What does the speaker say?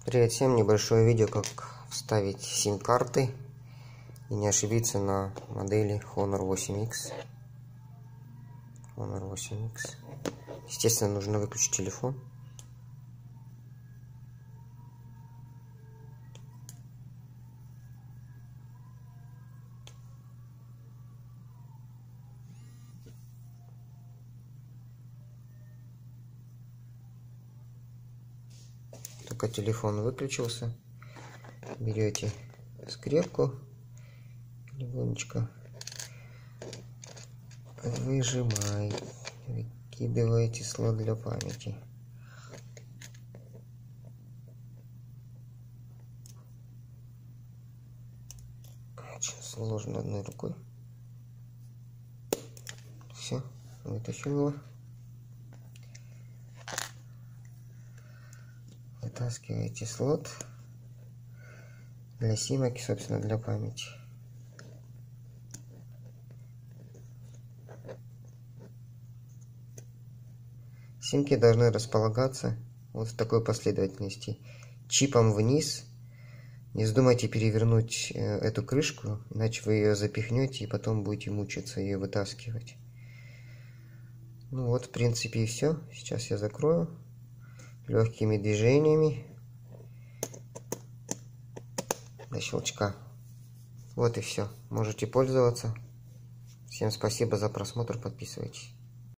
Привет всем! Небольшое видео, как вставить сим-карты и не ошибиться на модели Honor 8X. Естественно, нужно выключить телефон. Только телефон выключился, берете скрепку, легонечко выжимай, выкидываете слот для памяти. Очень сложно одной рукой. Все, вытащил его. Вытаскиваете слот для симок, собственно, для памяти. Симки должны располагаться вот в такой последовательности. Чипом вниз. Не вздумайте перевернуть эту крышку, иначе вы ее запихнете и потом будете мучиться ее вытаскивать. Ну вот, в принципе, и все. Сейчас я закрою легкими движениями до щелчка. Вот и все. Можете пользоваться. Всем спасибо за просмотр. Подписывайтесь.